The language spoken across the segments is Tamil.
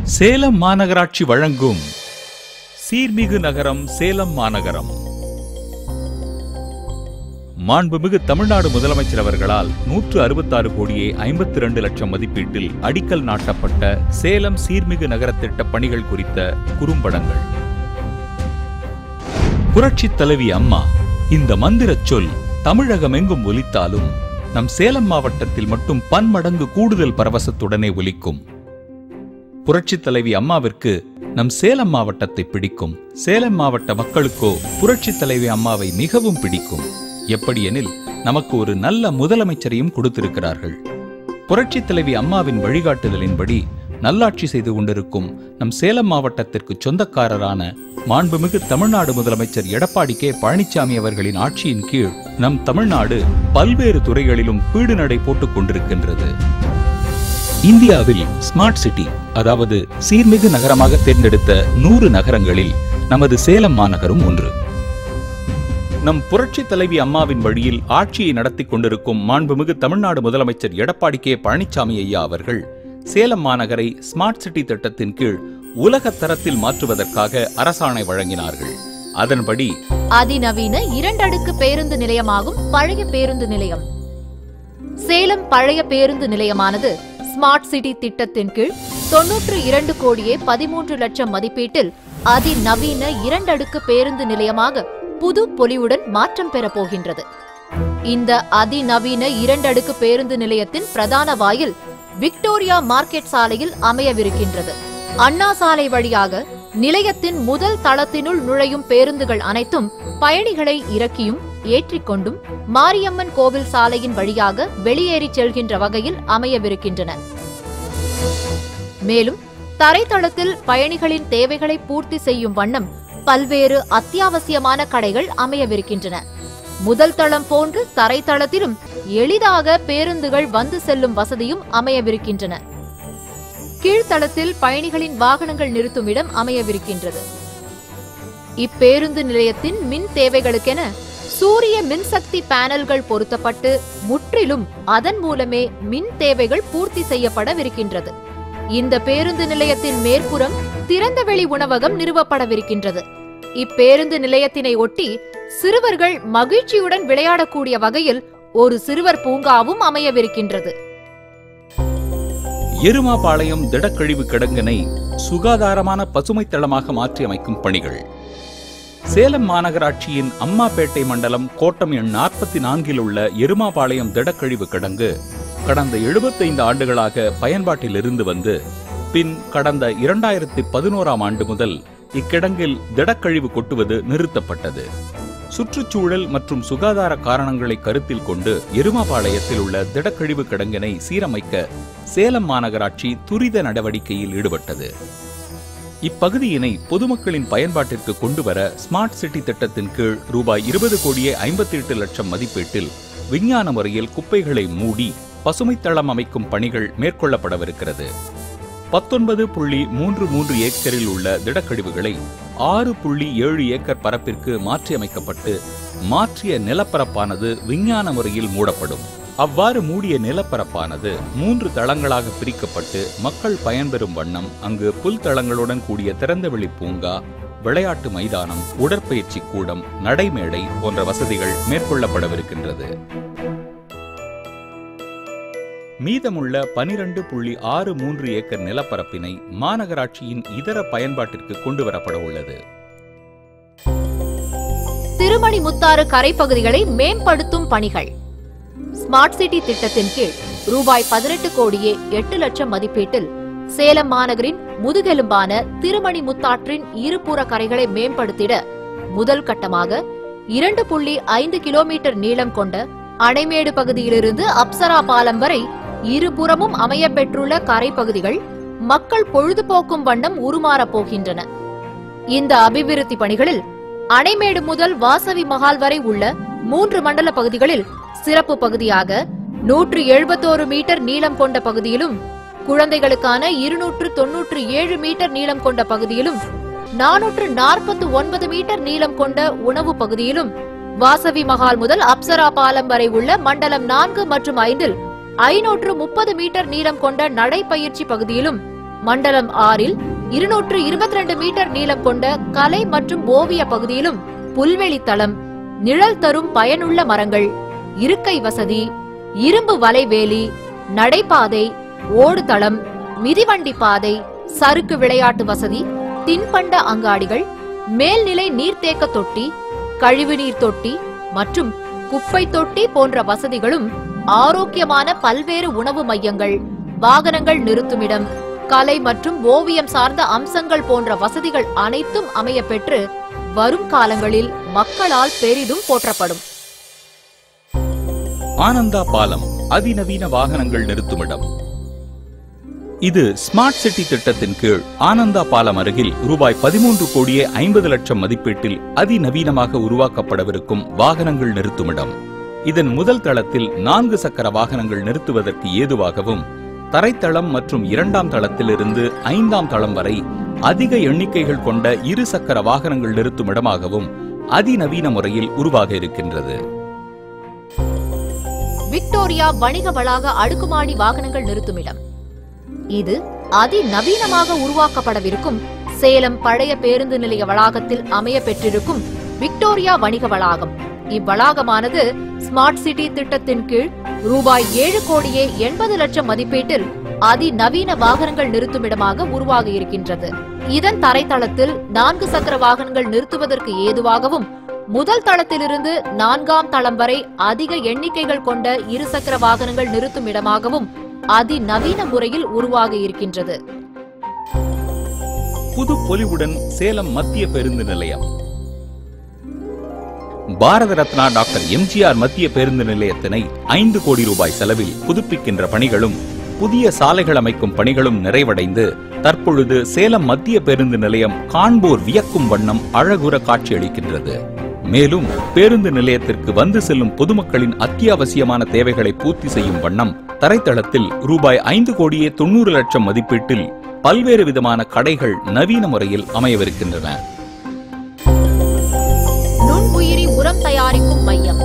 சேலம் மாநகராட்சி வழங்கும் சீர்மிகு நகரம் சேலம் மாநகரம். மாண்புமிகு தமிழ்நாடு முதலமைச்சர் அவர்களால் 166 கோடியே 52 லட்சம் மதிப்பீட்டில் அடிக்கல் நாட்டப்பட்ட சேலம் சீர்மிகு நகர திட்ட பணிகள் குறித்த குறும்படங்கள். புரட்சித் தலைவி அம்மா இந்த மந்திரச் சொல் தமிழகமெங்கும் ஒலித்தாலும் நம் சேலம் மாவட்டத்தில் மட்டும் பன்மடங்கு கூடுதல் பரவசத்துடனே ஒலிக்கும். புரட்சித் தலைவி அம்மாவிற்கு நம் சேலம் மாவட்டத்தை பிடிக்கும். சேலம் மாவட்ட மக்களுக்கோ புரட்சித் தலைவி அம்மாவை மிகவும் பிடிக்கும். எப்படியெனில் நமக்கு ஒரு நல்ல முதலமைச்சரையும் கொடுத்திருக்கிறார்கள். புரட்சித் தலைவி அம்மாவின் வழிகாட்டுதலின்படி நல்லாட்சி செய்து கொண்டிருக்கும் நம் சேலம் மாவட்டத்திற்கு சொந்தக்காரரான மாண்புமிகு தமிழ்நாடு முதலமைச்சர் எடப்பாடி கே பழனிசாமி அவர்களின் ஆட்சியின் கீழ் நம் தமிழ்நாடு பல்வேறு துறைகளிலும் பீடு நடை போட்டுக் கொண்டிருக்கின்றது. இந்தியாவில் ஸ்மார்ட் சிட்டி, அதாவது சீர்மிகு நகரமாக தேர்ந்தெடுத்த 100 நகரங்களில் நமது சேலம் மாநகரம் ஒன்று. நம் புரட்சித் தலைவி அம்மாவின் வழியில் ஆட்சியை நடத்தி கொண்டிருக்கும் மாண்புமிகு தமிழ்நாடு முதலமைச்சர் எடப்பாடி கே பழனிசாமி ஐயா அவர்கள் சேலம் மாநகரை ஸ்மார்ட் சிட்டி திட்டத்தின் கீழ் உலக தரத்தில் மாற்றுவதற்காக அரசாணை வழங்கினார்கள். அதன்படி அதிநவீன 2 அடுக்கு பேருந்து நிலையமாகும் பழைய பேருந்து நிலையம். சேலம் பழைய பேருந்து நிலையமானது ஸ்மார்ட் சிட்டி திட்டத்தின் கீழ் 92 கோடியே 13 லட்சம் மதிப்பீட்டில் அதிநவீன 2 அடுக்கு பேருந்து நிலையமாக புது பொலிவுடன் மாற்றம் பெறப் போகின்றது. இந்த அதிநவீன 2 அடுக்கு பேருந்து நிலையத்தின் பிரதான வாயில் விக்டோரியா மார்க்கெட் சாலையில் அமையவிருக்கின்றது. அண்ணா சாலை வழியாக நிலையத்தின் முதல் தளத்தினுள் நுழையும் பேருந்துகள் அனைத்தும் பயணிகளை இறக்கியும் ஏற்றிக்கொண்டும் மாரியம்மன் கோவில் சாலையின் வழியாக வெளியேறி செல்கின்ற வகையில் அமையவிருக்கின்றன. மேலும் தரைத்தளத்தில் பயணிகளின் தேவைகளை பூர்த்தி செய்யும் வண்ணம் பல்வேறு அத்தியாவசியமான கடைகள் அமையவிருக்கின்றன. முதல் தளம் போன்று தரைத்தளத்திலும் எளிதாக பேருந்துகள் வந்து செல்லும் வசதியும் அமையவிருக்கின்றன. கீழ்த்தளத்தில் பயணிகளின் வாகனங்கள் நிறுத்தும் இடம் அமையவிருக்கின்றது. இப்பேருந்து நிலையத்தின் மின் தேவைகளுக்கென சூரிய மின்சக்தி பேனல்கள் பொருத்தப்பட்டு முற்றிலும் அதன் மூலமே மின் தேவைகள் பூர்த்தி செய்யப்படவிருக்கின்றது. இந்த பேருந்து நிலையத்தின் மேற்புறம் திறந்தவெளி உணவகம் நிறுவப்படவிருக்கின்றது. இப்பேருந்து நிலையத்தினை ஒட்டி சிறுவர்கள் மகிழ்ச்சியுடன் விளையாடக்கூடிய வகையில் ஒரு சிறுவர் பூங்காவும் அமையவிருக்கின்றது. எருமாபாளையம் திடக்கழிவு கிடங்கினை சுகாதாரமான பசுமை தளமாக மாற்றி அமைக்கும் பணிகள். சேலம் மாநகராட்சியின் அம்மாப்பேட்டை மண்டலம் கோட்டம் எண் 44 உள்ள எருமாபாளையம் திடக்கழிவு கிடங்கு கடந்த 75 ஆண்டுகளாக பயன்பாட்டில் இருந்து வந்து பின் கடந்த 2011ஆம் ஆண்டு முதல் இக்கிடங்கில் திடக்கழிவு கொட்டுவது நிறுத்தப்பட்டது. சுற்றுச்சூழல் மற்றும் சுகாதார காரணங்களை கருத்தில் கொண்டு எருமாபாளையத்தில் உள்ள திடக்கழிவு கிடங்கினை சீரமைக்க சேலம் மாநகராட்சி துரித நடவடிக்கையில் ஈடுபட்டது. இப்பகுதியினை பொதுமக்களின் பயன்பாட்டிற்கு கொண்டுவர ஸ்மார்ட் சிட்டி திட்டத்தின் கீழ் ரூபாய் 20 கோடியே 58 லட்சம் மதிப்பீட்டில் விஞ்ஞான முறையில் குப்பைகளை மூடி பசுமை தளம் அமைக்கும் பணிகள் மேற்கொள்ளப்படவிருக்கிறது. 19.33 ஏக்கரில் உள்ள திடக்கழிவுகளை 6.7 ஏக்கர் பரப்பிற்கு மாற்றியமைக்கப்பட்டு மாற்றிய நிலப்பரப்பானது விஞ்ஞான முறையில் மூடப்படும். அவ்வாறு மூடிய நிலப்பரப்பானது 3 தளங்களாக பிரிக்கப்பட்டு மக்கள் பயன்பெறும் வண்ணம் அங்கு புல் தளங்களுடன் கூடிய திறந்தவெளி பூங்கா, விளையாட்டு மைதானம், உடற்பயிற்சி கூடம், நடைமேடை போன்ற வசதிகள் மேற்கொள்ளப்படவிருக்கின்றது. மீதமுள்ள 12.63 ஏக்கர் நிலப்பரப்பினை மாநகராட்சியின் இதர பயன்பாட்டிற்கு கொண்டுவரப்பட உள்ளது. திருமணிமுத்தாறு கரைப்பகுதிகளை மேம்படுத்தும் பணிகள். ஸ்மார்ட் சிட்டி திட்டத்தின் கீழ் ரூபாய் 18 கோடியே 8 லட்சம் மதிப்பீட்டில் சேலம் மாநகரின் முதுகெலும்பான திருமணிமுத்தாற்றின் இருபுற கரைகளை மேம்படுத்திட முதல் கட்டமாக 2.5 கிலோமீட்டர் நீளம் கொண்ட அணைமேடு பகுதியிலிருந்து அப்சரா பாலம் வரை இருபுறமும் அமையப்பெற்றுள்ள கரைப்பகுதிகள் மக்கள் பொழுதுபோக்கும் வண்ணம் உருமாறப் போகின்றன. இந்த அபிவிருத்தி பணிகளில் அணைமேடு முதல் வாசவி மஹால் வரை உள்ள 3 மண்டல பகுதிகளில் சிறப்பு பகுதியாக 171 மீட்டர் நீளம் கொண்ட பகுதியிலும், குழந்தைகளுக்கான 297 மீட்டர் நீளம் கொண்ட பகுதியிலும், 449 மீட்டர் நீளம் கொண்ட உணவு பகுதியிலும், வாசவி மஹால் முதல் அப்சரா பாலம் வரை உள்ள மண்டலம் 4 மற்றும் 5 530 மீட்டர் நீளம் கொண்ட நடைப்பயிற்சி பகுதியிலும் மண்டலம் 6இல் 222 மீட்டர் நீளம் கொண்ட கலை மற்றும் ஓவிய பகுதியிலும் புல்வெளி தளம், நிழல் தரும் பயனுள்ள மரங்கள், இருக்கை வசதி, இரும்பு வலைவேலி, நடைபாதை, ஓடுதளம், மிதிவண்டி பாதை, சறுக்கு விளையாட்டு வசதி, தின்பண்ட அங்காடிகள், மேல்நிலை நீர்த்தேக்க தொட்டி, கழிவுநீர் தொட்டி மற்றும் குப்பை தொட்டி போன்ற வசதிகளும், ஆரோக்கியமான பல்வேறு உணவு மையங்கள், வாகனங்கள் நிறுத்துமிடம், கலை மற்றும் ஓவியம் சார்ந்த அம்சங்கள் போன்ற வசதிகள் அனைத்தும் அமைய பெற்று வரும் காலங்களில் மக்களால் பெரிதும் போற்றப்படும். ஆனந்தா பாலம் அதிநவீன வாகனங்கள் நிறுத்துமிடம். இது ஸ்மார்ட் சிட்டி திட்டத்தின் கீழ் ஆனந்தா பாலம் அருகில் ரூபாய் 13 கோடியே 50 லட்சம் மதிப்பீட்டில் அதிநவீனமாக உருவாக்கப்படவிருக்கும் வாகனங்கள் நிறுத்துமிடம். இதன் முதல் தளத்தில் 4 சக்கர வாகனங்கள் நிறுத்துவதற்கு ஏதுவாகவும், தரைத்தளம் மற்றும் 2ஆம் தளத்திலிருந்து 5ஆம் தளம் வரை அதிக எண்ணிக்கைகள் கொண்ட 2 சக்கர வாகனங்கள் நிறுத்துமிடமாகவும் அதிநவீன முறையில் உருவாக இருக்கின்றது. விக்டோரியா வணிக வளாக அடுக்குமாடி வாகனங்கள் நிறுத்துமிடம். இது அதிநவீனமாக உருவாக்கப்படவிருக்கும் சேலம் பழைய பேருந்து நிலைய வளாகத்தில் அமைய பெற்றிருக்கும் விக்டோரியா வணிக வளாகம். இவ்வளாகமானது ஸ்மார்ட் சிட்டி திட்டத்தின் கீழ் ரூபாய் 7 கோடியே 80 லட்சம் மதிப்பீட்டில் அதிநவீன வாகனங்கள் நிறுத்துமிடமாக உருவாக இருக்கின்றது. இதன் தரைத்தளத்தில் 4 சக்கர வாகனங்கள் நிறுத்துவதற்கு ஏதுவாகவும், முதல் தளத்திலிருந்து 4ஆம் தளம் வரை அதிக எண்ணிக்கைகள் கொண்ட 2 சக்கர வாகனங்கள் நிறுத்தும் இடமாகவும் அதிநவீன முறையில் உருவாக இருக்கின்றது. புது பொலிவுடன் சேலம் மத்திய பேருந்து நிலையம். பாரத ரத்னா டாக்டர் எம்ஜிஆர் மத்திய பேருந்து நிலையத்தினை 5 கோடி ரூபாய் செலவில் புதுப்பிக்கின்ற பணிகளும், புதிய சாலைகள் அமைக்கும் பணிகளும் நிறைவடைந்து தற்பொழுது சேலம் மத்திய பேருந்து நிலையம் காண்போர் வியக்கும் வண்ணம் அழகுற காட்சியளிக்கின்றது. மேலும் பேருந்து நிலையத்திற்கு வந்து செல்லும் பொதுமக்களின் அத்தியாவசியமான தேவைகளை பூர்த்தி செய்யும் வண்ணம் தரைத்தளத்தில் ரூபாய் 5 கோடியே 90 லட்சம் மதிப்பீட்டில் பல்வேறு விதமான கடைகள் நவீன முறையில் அமையவிருக்கின்றன. நுண்ணுயிரி உரம் தயாரிக்கும் மையம்.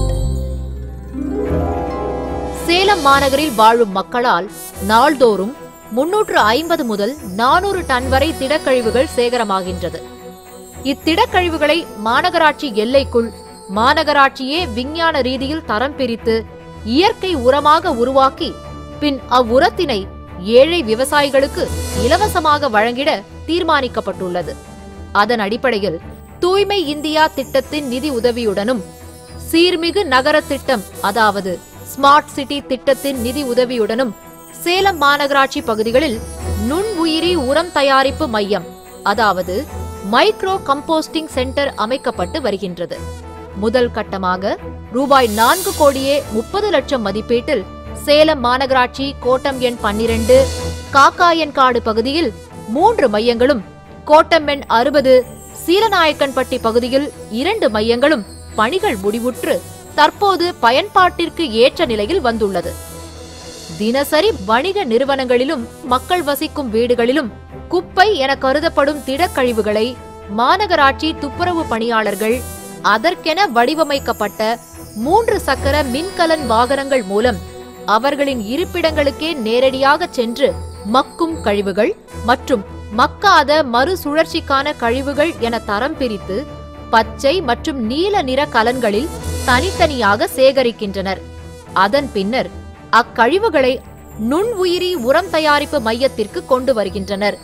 சேலம் மாநகரில் வாழும் மக்களால் நாள்தோறும் 350 முதல் 400 டன் வரை திடக்கழிவுகள் சேகரமாகின்றது. இத்திடக்கழிவுகளை மாநகராட்சி எல்லைக்குள் மாநகராட்சியே விஞ்ஞான ரீதியில் தரம் பிரித்து இயற்கை உரமாக உருவாக்கி பின் அவ்வுரத்தினை ஏழை விவசாயிகளுக்கு இலவசமாக வழங்கிட தீர்மானிக்கப்பட்டுள்ளது. அதன் அடிப்படையில் தூய்மை இந்தியா திட்டத்தின் நிதி உதவியுடனும், சீர்மிகு நகர திட்டம் அதாவது ஸ்மார்ட் சிட்டி திட்டத்தின் நிதி உதவியுடனும் சேலம் மாநகராட்சி பகுதிகளில் நுண்ணுயிரி உரம் தயாரிப்பு மையம் அதாவது மைக்ரோ கம்போஸ்டிங் சென்டர் அமைக்கப்பட்டு வருகின்றது. முதல் கட்டமாக ரூபாய் 4 கோடியே 30 லட்சம் மதிப்பீட்டில் சேலம் மாநகராட்சி கோட்டம் எண் 12 காக்காயன்காடு பகுதியில் 3 மையங்களும், கோட்டம் எண் 60 சீலநாயக்கன்பட்டி பகுதியில் 2 மையங்களும் பணிகள் முடிவுற்று தற்போது பயன்பாட்டிற்கு ஏற்ற நிலையில் வந்துள்ளது. தினசரி வணிக நிறுவனங்களிலும் மக்கள் வசிக்கும் வீடுகளிலும் குப்பை என கருதப்படும் திடக்கழிவுகளை மாநகராட்சி துப்புரவு பணியாளர்கள் அதற்கென வடிவமைக்கப்பட்ட 3 சக்கர மின்கலன் வாகனங்கள் மூலம் அவர்களின் இருப்பிடங்களுக்கே நேரடியாக சென்று மக்கும் கழிவுகள் மற்றும் மக்காத மறுசுழற்சிக்கான கழிவுகள் என தரம் பிரித்து பச்சை மற்றும் நீல நிற கலன்களில் தனித்தனியாக சேகரிக்கின்றனர். அதன் பின்னர் அக்கழிவுகளை நுண்ணுயிரி உரம் தயாரிப்பு மையத்திற்கு கொண்டு வருகின்றனர்.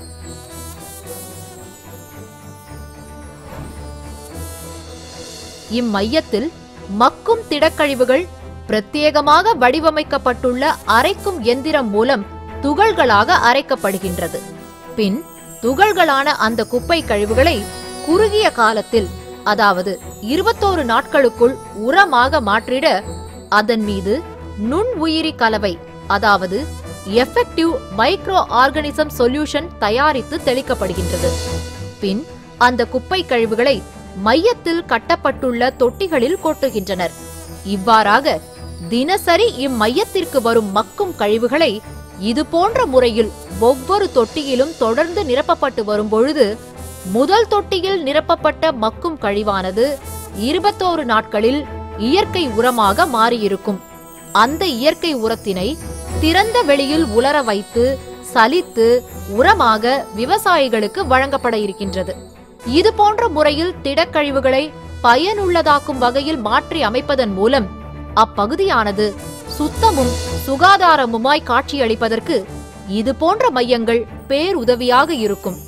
இம்மையத்தில் மக்கும் திடக்கழிவுகள் பிரத்யேகமாக வடிவமைக்கப்பட்டுள்ள அரைக்கும் எந்திரம் மூலம் துகள்களாக அரைக்கப்படுகின்றது. பின் துகள்களான அந்த குப்பை கழிவுகளை குறுகிய காலத்தில் அதாவது 21 நாட்களுக்குள் உரமாக மாற்றிட அதன் மீது நுண்ணுயிரி கலவை அதாவது எஃபெக்டிவ் மைக்ரோ ஆர்கானிசம் சொல்யூஷன் தயாரித்து தெளிக்கப்படுகின்றது. பின் அந்த குப்பை கழிவுகளை மையத்தில் கட்டப்பட்டுள்ள தொட்டிகளில் கொட்டுகின்றனர். இவ்வாறாக தினசரி இம்மையத்திற்கு வரும் மக்கும் கழிவுகளை இதுபோன்ற முறையில் ஒவ்வொரு தொட்டியிலும் தொடர்ந்து நிரப்பப்பட்டு வரும் பொழுது முதல் தொட்டியில் நிரப்பப்பட்ட மக்கும் கழிவானது 21 நாட்களில் இயற்கை உரமாக மாறியிருக்கும். அந்த இயற்கை உரத்தினை திறந்த வெளியில் உலர வைத்து சலித்து உரமாக விவசாயிகளுக்கு வழங்கப்பட இருக்கின்றது. இது போன்ற முறையில் திடக்கழிவுகளை பயனுள்ளதாக்கும் வகையில் மாற்றி அமைப்பதன் மூலம் அப்பகுதியானது சுத்தமும் சுகாதாரமுமாய் காட்சியளிப்பதற்கு இது போன்ற மையங்கள் பேருதவியாக இருக்கும்.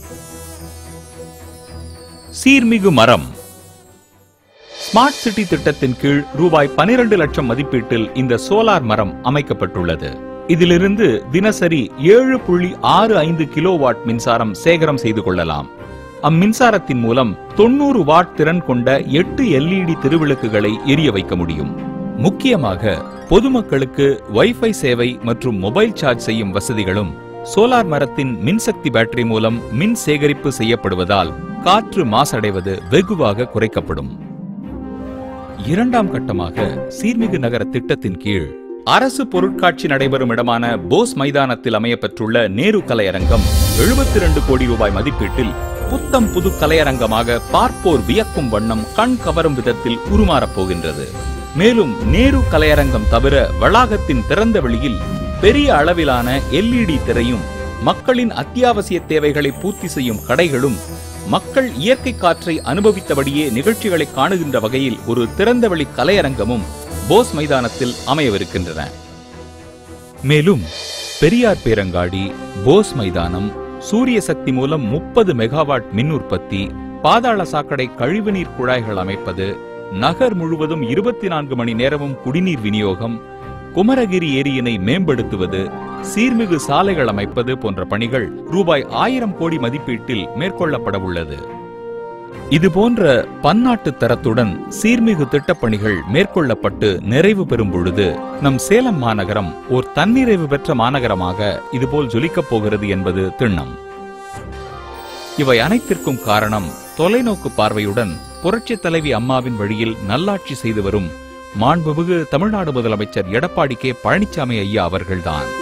சீர்மிகு மரம். ஸ்மார்ட் சிட்டி திட்டத்தின் கீழ் ரூபாய் 12 லட்சம் மதிப்பீட்டில் இந்த சோலார் மரம் அமைக்கப்பட்டுள்ளது. இதிலிருந்து தினசரி 7.65 கிலோவாட் மின்சாரம் சேகரம் செய்து கொள்ளலாம். அம்மின்சாரத்தின் மூலம் 90 வாட் திறன் கொண்ட 8 LED திருவிளக்குகளை எரிய வைக்க முடியும். முக்கியமாக பொதுமக்களுக்கு வைஃபை சேவை மற்றும் மொபைல் சார்ஜ் செய்யும் வசதிகளும் சோலார் மரத்தின் மின்சக்தி பேட்டரி மூலம் மின் சேகரிப்பு செய்யப்படுவதால் காற்று மாசடைவது வெகுவாக குறைக்கப்படும். இரண்டாம் கட்டமாக சீர்மிகு நகர திட்டத்தின் கீழ் அரசு பொருட்காட்சி நடைபெறும் இடமான போஸ் மைதானத்தில் அமையப்பெற்றுள்ள நேரு கலையரங்கம் 72 கோடி ரூபாய் மதிப்பீட்டில் புத்தம் புது கலையரங்கமாக பார்ப்போர் வியக்கும் வண்ணம் கண் கவரும் விதத்தில் உருமாறப் போகின்றது. மேலும் நேரு கலையரங்கம் தவிர வளாகத்தின் திறந்த வெளியில் பெரிய அளவிலான LED திரையும் மக்களின் அத்தியாவசிய தேவைகளை பூர்த்தி செய்யும் கடைகளும் மக்கள் இயற்கை காற்றை அனுபவித்தபடியே நிகழ்ச்சிகளை காணுகின்ற வகையில் ஒரு திறந்தவெளி கலையரங்கமும் போஸ் மைதானத்தில் அமையவிருக்கின்றன. மேலும் பெரியார் பேரங்காடி, போஸ் மைதானம், சூரிய சக்தி மூலம் 30 மெகாவாட் மின் உற்பத்தி, பாதாள சாக்கடை கழிவுநீர் குழாய்கள் அமைப்பது, நகர் முழுவதும் 24 மணி நேரமும் குடிநீர் விநியோகம், குமரகிரி ஏரியினை மேம்படுத்துவது, சீர்மிகு சாலைகள் அமைப்பது போன்ற பணிகள் ரூபாய் 1000 கோடி மதிப்பீட்டில் மேற்கொள்ளப்பட உள்ளது. இதுபோன்ற பன்னாட்டு தரத்துடன் சீர்மிகு திட்டப்பணிகள் மேற்கொள்ளப்பட்டு நிறைவு பெறும் பொழுது நம் சேலம் மாநகரம் ஓர் தன்னிறைவு பெற்ற மாநகரமாக இதுபோல் ஜொலிக்கப் போகிறது என்பது திண்ணம். இவை அனைத்திற்கும் காரணம் தொலைநோக்கு பார்வையுடன் புரட்சித் தலைவி அம்மாவின் வழியில் நல்லாட்சி செய்து வரும் மாண்புமிகு தமிழ்நாடு முதலமைச்சர் எடப்பாடி கே. பழனிசாமி ஐயா அவர்கள்தான்.